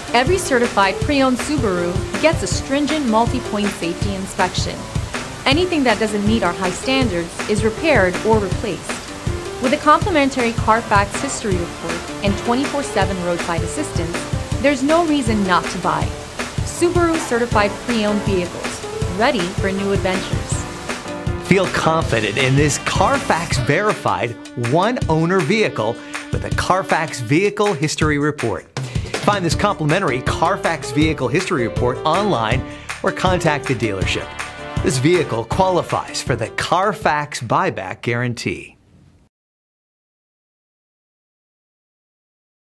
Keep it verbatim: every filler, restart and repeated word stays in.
Every certified pre-owned Subaru gets a stringent multi-point safety inspection. Anything that doesn't meet our high standards is repaired or replaced. With a complimentary Carfax history report and twenty-four seven roadside assistance, there's no reason not to buy. Subaru certified pre-owned vehicles, ready for new adventures. Feel confident in this Carfax verified one-owner vehicle with a Carfax Vehicle History Report. Find this complimentary Carfax Vehicle History Report online or contact the dealership. This vehicle qualifies for the Carfax Buyback Guarantee.